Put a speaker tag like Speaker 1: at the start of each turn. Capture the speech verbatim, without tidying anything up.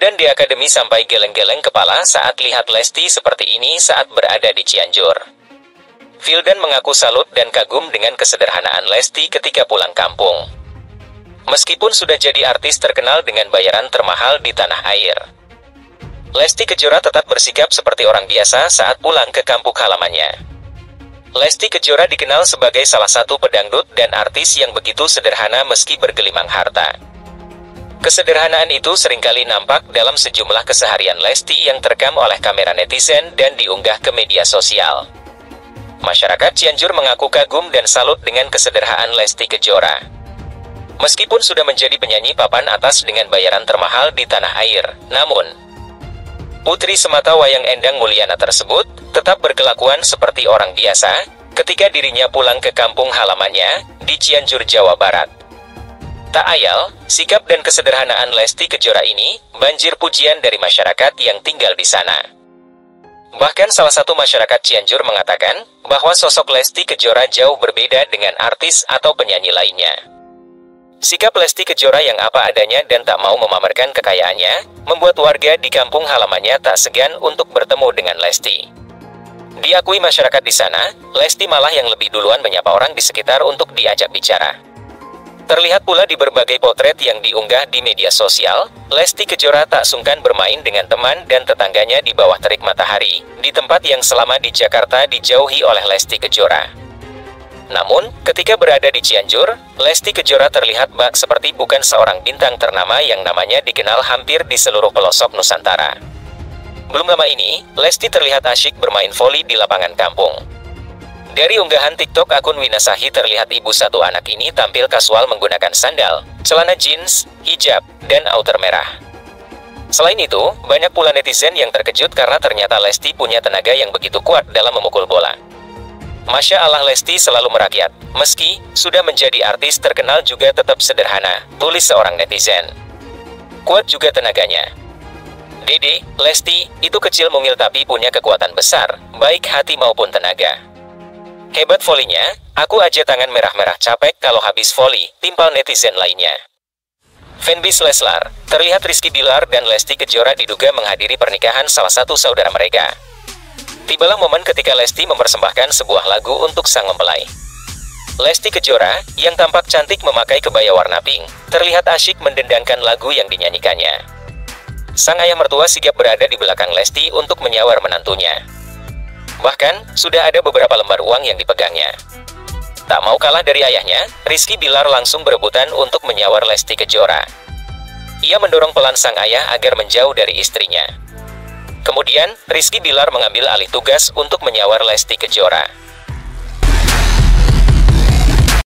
Speaker 1: Vildan di akademi sampai geleng-geleng kepala saat lihat Lesti seperti ini saat berada di Cianjur. Vildan mengaku salut dan kagum dengan kesederhanaan Lesti ketika pulang kampung. Meskipun sudah jadi artis terkenal dengan bayaran termahal di tanah air, Lesti Kejora tetap bersikap seperti orang biasa saat pulang ke kampung halamannya. Lesti Kejora dikenal sebagai salah satu pedangdut dan artis yang begitu sederhana meski bergelimang harta. Kesederhanaan itu seringkali nampak dalam sejumlah keseharian Lesti yang terekam oleh kamera netizen dan diunggah ke media sosial. Masyarakat Cianjur mengaku kagum dan salut dengan kesederhanaan Lesti Kejora. Meskipun sudah menjadi penyanyi papan atas dengan bayaran termahal di tanah air, namun putri semata wayang Endang Mulyana tersebut tetap berkelakuan seperti orang biasa ketika dirinya pulang ke kampung halamannya di Cianjur, Jawa Barat. Tak ayal, sikap dan kesederhanaan Lesti Kejora ini banjir pujian dari masyarakat yang tinggal di sana. Bahkan salah satu masyarakat Cianjur mengatakan bahwa sosok Lesti Kejora jauh berbeda dengan artis atau penyanyi lainnya. Sikap Lesti Kejora yang apa adanya dan tak mau memamerkan kekayaannya, membuat warga di kampung halamannya tak segan untuk bertemu dengan Lesti. Diakui masyarakat di sana, Lesti malah yang lebih duluan menyapa orang di sekitar untuk diajak bicara. Terlihat pula di berbagai potret yang diunggah di media sosial, Lesti Kejora tak sungkan bermain dengan teman dan tetangganya di bawah terik matahari, di tempat yang selama di Jakarta dijauhi oleh Lesti Kejora. Namun, ketika berada di Cianjur, Lesti Kejora terlihat bak seperti bukan seorang bintang ternama yang namanya dikenal hampir di seluruh pelosok Nusantara. Belum lama ini, Lesti terlihat asyik bermain voli di lapangan kampung. Dari unggahan TikTok akun Winasahi terlihat ibu satu anak ini tampil kasual menggunakan sandal, celana jeans, hijab, dan outer merah. Selain itu, banyak pula netizen yang terkejut karena ternyata Lesti punya tenaga yang begitu kuat dalam memukul bola. Masya Allah, Lesti selalu merakyat, meski sudah menjadi artis terkenal juga tetap sederhana, tulis seorang netizen. Kuat juga tenaganya. Dede, Lesti, itu kecil mungil tapi punya kekuatan besar, baik hati maupun tenaga. Hebat volinya, aku aja tangan merah-merah capek kalau habis voli, timpal netizen lainnya. Fanbase Leslar, terlihat Rizky Bilar dan Lesti Kejora diduga menghadiri pernikahan salah satu saudara mereka. Tibalah momen ketika Lesti mempersembahkan sebuah lagu untuk sang mempelai. Lesti Kejora, yang tampak cantik memakai kebaya warna pink, terlihat asyik mendendangkan lagu yang dinyanyikannya. Sang ayah mertua sigap berada di belakang Lesti untuk menyawar menantunya. Bahkan, sudah ada beberapa lembar uang yang dipegangnya. Tak mau kalah dari ayahnya, Rizky Bilar langsung berebutan untuk menyawar Lesti Kejora. Ia mendorong pelan sang ayah agar menjauh dari istrinya. Kemudian, Rizky Bilar mengambil alih tugas untuk menyawar Lesti Kejora.